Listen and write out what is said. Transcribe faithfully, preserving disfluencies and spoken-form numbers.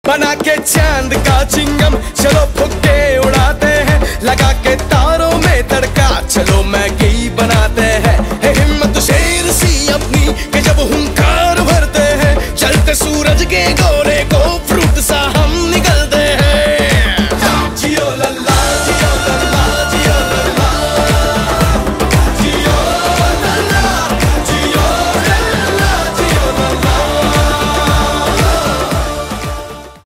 बना के चांद का चिंगम चलो फुक्के उड़ाते हैं, लगा के तारों में तड़का चलो मैं